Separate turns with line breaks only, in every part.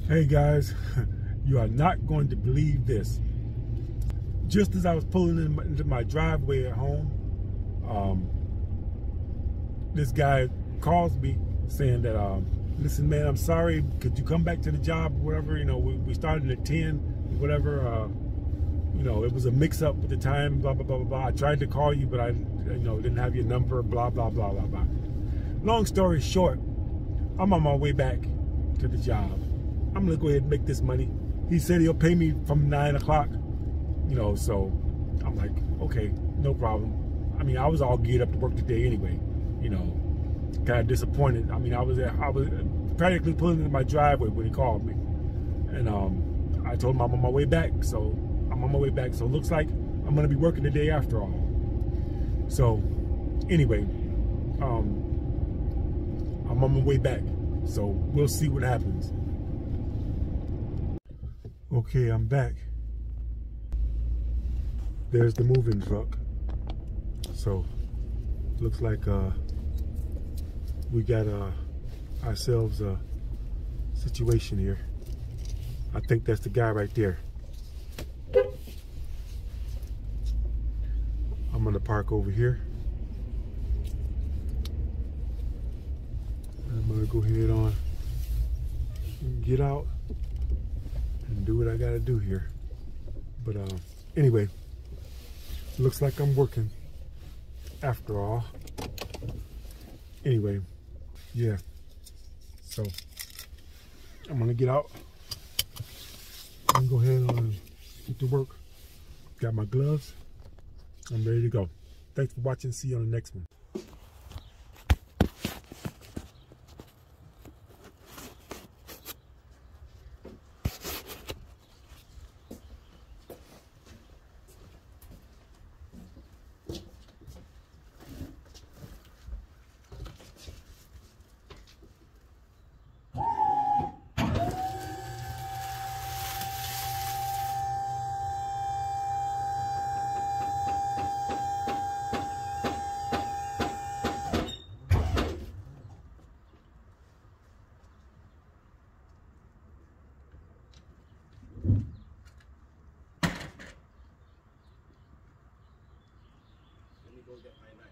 Hey guys, you are not going to believe this. Just as I was pulling into my driveway at home, this guy calls me saying that, listen man, I'm sorry, could you come back to the job or whatever? You know, we started at 10, whatever. You know, it was a mix up with the time, blah, blah, blah, blah, blah. I tried to call you, but I didn't have your number, blah, blah, blah, blah, blah. Long story short, I'm on my way back to the job. I'm gonna go ahead and make this money. He said he'll pay me from 9 o'clock, you know, so I'm like, okay, no problem. I mean, I was all geared up to work today anyway, you know, kind of disappointed. I mean, I was practically pulling into my driveway when he called me. And I told him I'm on my way back, so I'm on my way back. So it looks like I'm gonna be working today after all. So anyway, I'm on my way back. So we'll see what happens. Okay, I'm back. There's the moving truck. So looks like we got ourselves a situation here. I think that's the guy right there. I'm gonna park over here. I'm gonna go ahead on and get out and do what I gotta do here. But anyway, looks like I'm working after all. Anyway, yeah. So I'm gonna get out and go ahead on and get to work. Got my gloves. I'm ready to go. Thanks for watching. See you on the next one. Let me go get my knife.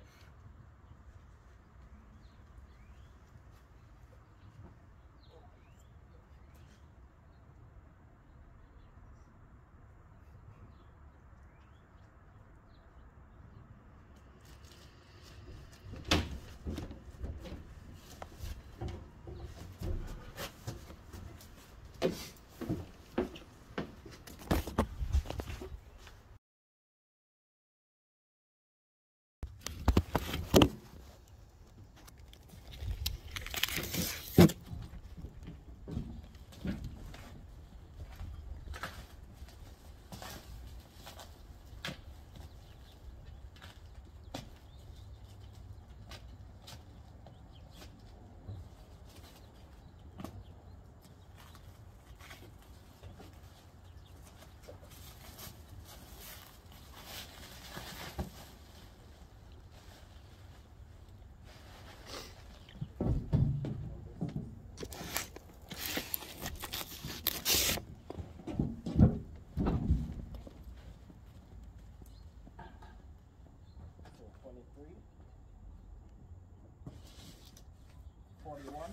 So 23, 41.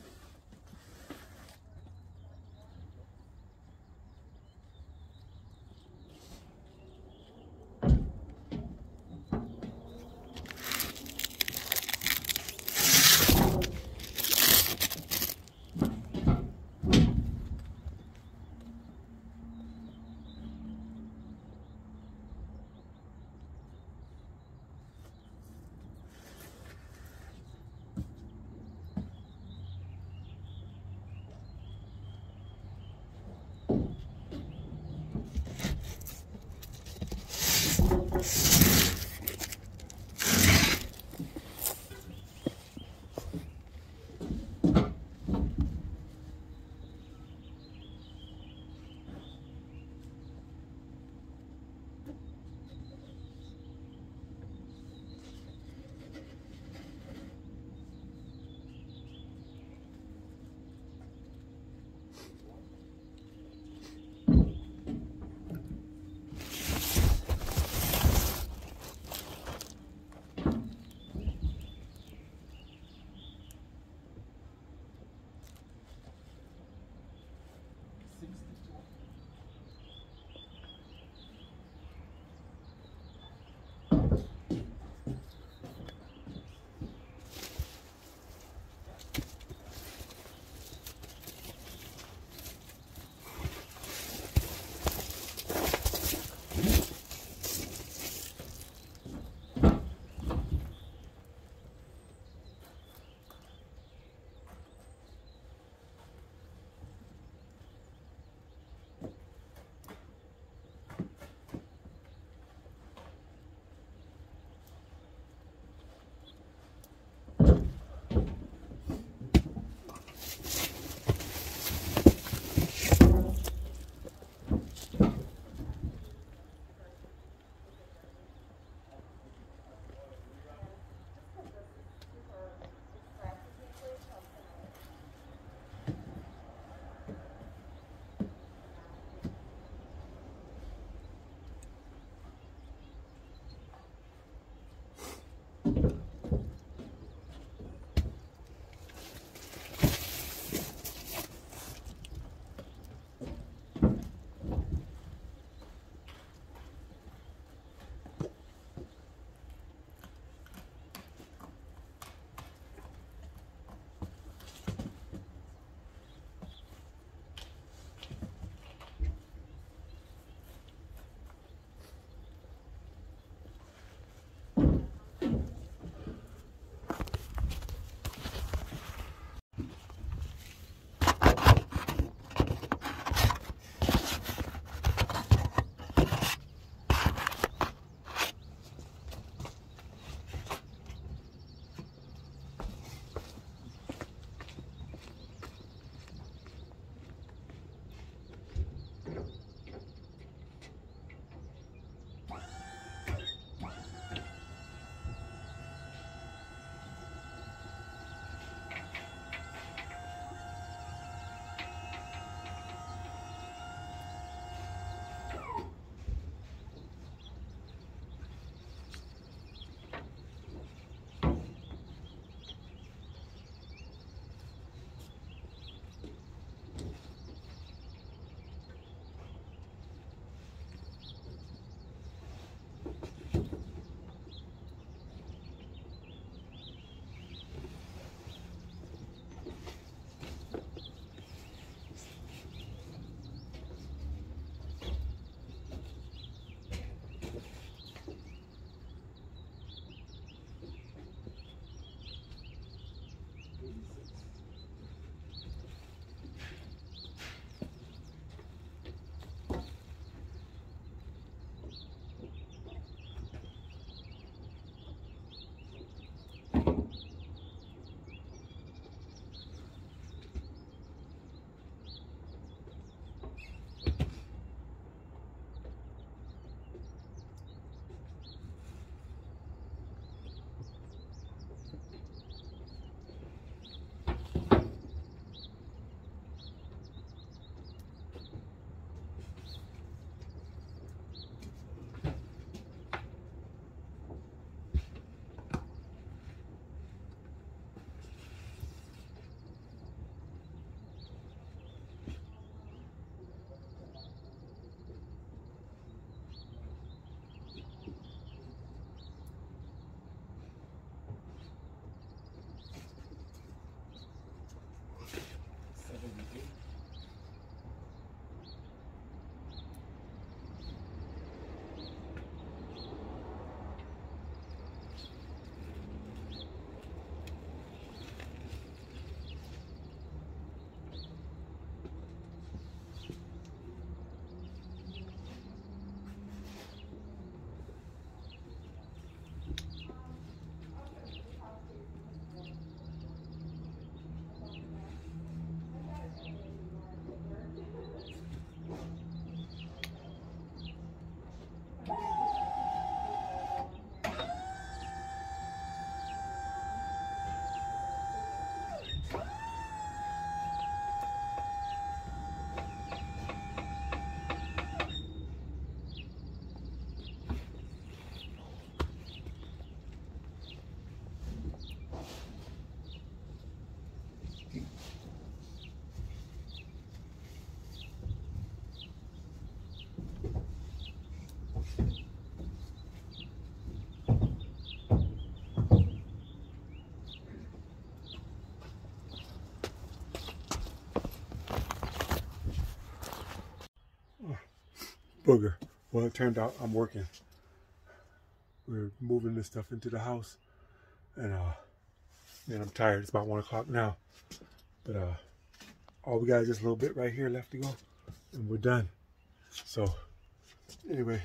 booger. Well, it turned out I'm working. We're moving this stuff into the house, and man, I'm tired. It's about 1 o'clock now, but all we got is just a little bit right here left to go, and we're done. So anyway,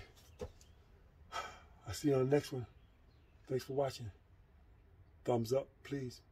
I'll see you on the next one. Thanks for watching. Thumbs up, please.